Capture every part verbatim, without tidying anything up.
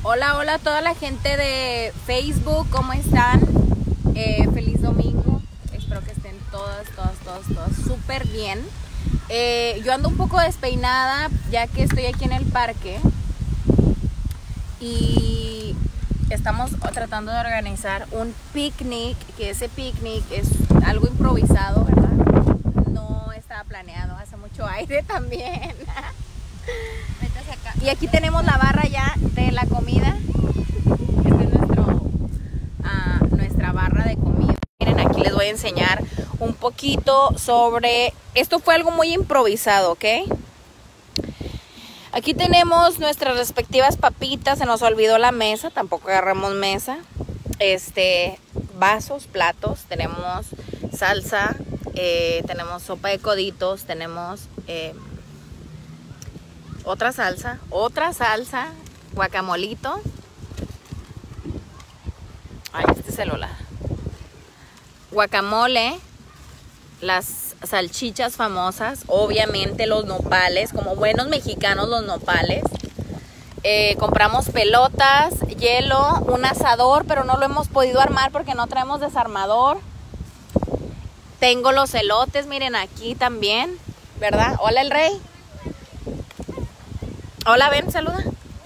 Hola, hola a toda la gente de Facebook, ¿cómo están? Eh, feliz domingo, espero que estén todas, todas, todas, todas súper bien. Eh, yo ando un poco despeinada ya que estoy aquí en el parque y estamos tratando de organizar un picnic, que ese picnic es algo improvisado, ¿verdad? No estaba planeado, hace mucho aire también. Y aquí tenemos la barra ya de la comida. Esta es nuestro, uh, nuestra barra de comida. Miren, aquí les voy a enseñar un poquito sobre... Esto fue algo muy improvisado, ¿ok? Aquí tenemos nuestras respectivas papitas. Se nos olvidó la mesa, tampoco agarramos mesa. Este, vasos, platos. Tenemos salsa, eh, tenemos sopa de coditos, tenemos... Eh, otra salsa, otra salsa, guacamolito. Ay, este celular. Guacamole, las salchichas famosas, obviamente los nopales, como buenos mexicanos los nopales. Eh, compramos pelotas, hielo, un asador, pero no lo hemos podido armar porque no traemos desarmador. Tengo los elotes, miren aquí también, ¿verdad? Hola el rey. Hola, ven, saluda.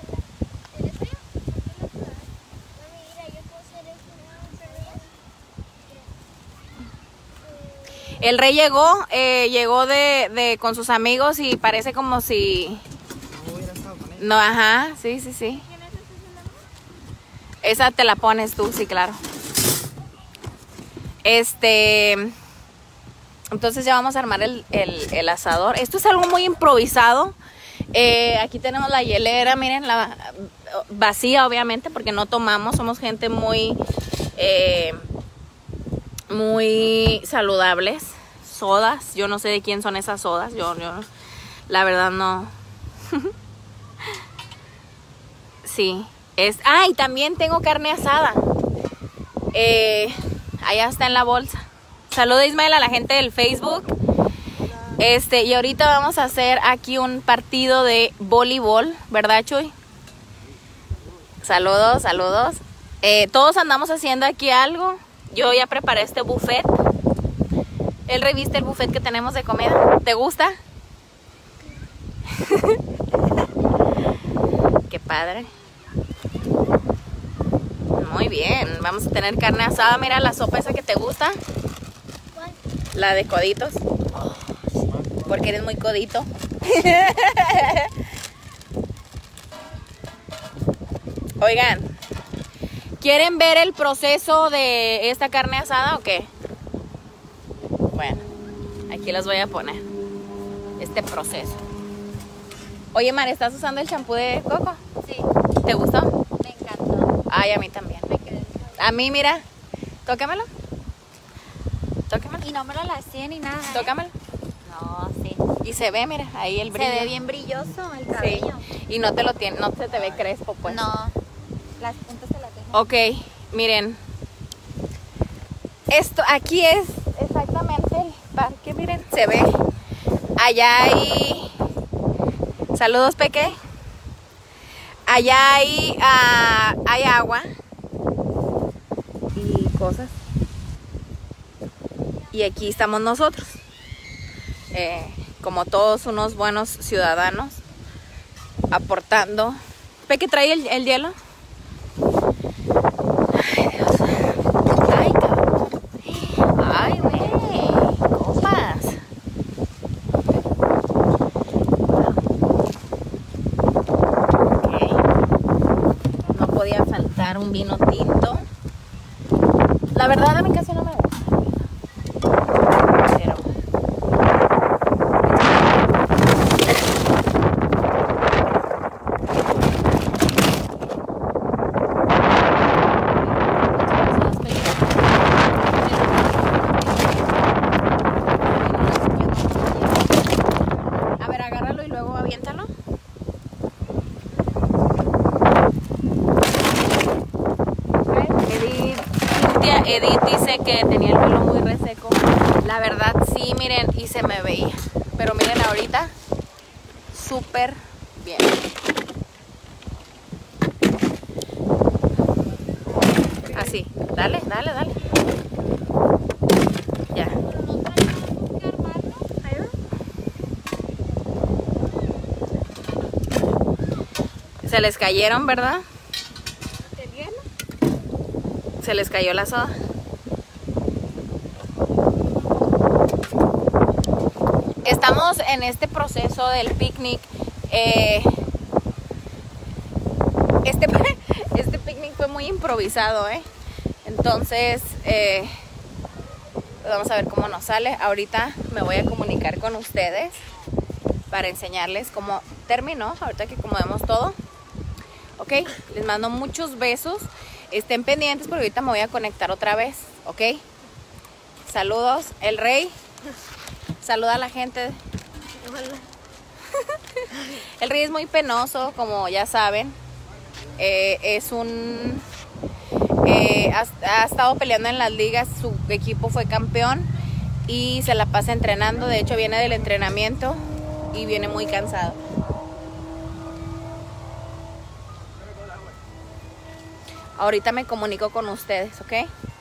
El rey llegó, eh, llegó de, de con sus amigos y parece como si... No, ajá, sí, sí, sí. Esa te la pones tú, sí, claro. Este... Entonces ya vamos a armar el, el, el asador. Esto es algo muy improvisado. Eh, aquí tenemos la hielera, miren, la vacía obviamente porque no tomamos, somos gente muy eh, muy saludables. Sodas, yo no sé de quién son esas sodas, yo, yo la verdad no. Sí, es, ah, y también tengo carne asada, eh, allá está en la bolsa. Saluda Ismael a la gente del Facebook. Este, y ahorita vamos a hacer aquí un partido de voleibol, ¿verdad, Chuy? Saludos, saludos. Eh, todos andamos haciendo aquí algo. Yo ya preparé este buffet. ¿Él reviste el buffet que tenemos de comida? ¿Te gusta? Qué padre. Muy bien. Vamos a tener carne asada. Mira la sopa esa que te gusta. La de coditos. Porque eres muy codito. Oigan, ¿quieren ver el proceso de esta carne asada o qué? Bueno, aquí los voy a poner. Este proceso. Oye, Mar, ¿estás usando el champú de coco? Sí. ¿Te gustó? Me encantó. Ay, a mí también. Me quedé. A mí, mira, tócamelo. Tócamelo. Y no me lo lacié ni nada. ¿eh? Tócamelo. No, sí. Y se ve, mira, ahí el brillo. Se ve bien brilloso el cabello. Sí. Y no te lo tiene, no se te ve crespo, pues. No, las puntas se las dejo. Ok, miren. Esto aquí es exactamente el parque, miren, se ve. Allá hay... Saludos, Peque. Allá hay, uh, hay agua y cosas. Y aquí estamos nosotros. Eh, como todos unos buenos ciudadanos, aportando. Peque, trae el, el hielo. Ay, Dios. Ay, cabrón. Ay, güey. Copas. Okay. No podía faltar un vino tinto. La verdad, a mí casi no me gusta. Pero... Edith dice que tenía el pelo muy reseco. La verdad sí, miren, y se me veía. Pero miren ahorita, súper bien. sí. Dale, dale, dale. Ya. Se les cayeron, ¿verdad? Se les cayó la soda. Estamos en este proceso del picnic. Eh, este, este picnic fue muy improvisado, ¿eh? Entonces, eh, vamos a ver cómo nos sale. Ahorita me voy a comunicar con ustedes para enseñarles cómo terminó. Ahorita que acomodemos todo. Ok, les mando muchos besos. Estén pendientes porque ahorita me voy a conectar otra vez. Ok, saludos. El Rey saluda a la gente. El Rey es muy penoso, como ya saben. Eh, es un... Eh, ha, ha estado peleando en las ligas. Su equipo fue campeón y se la pasa entrenando. De hecho, viene del entrenamiento y viene muy cansado. Ahorita me comunico con ustedes, ¿ok?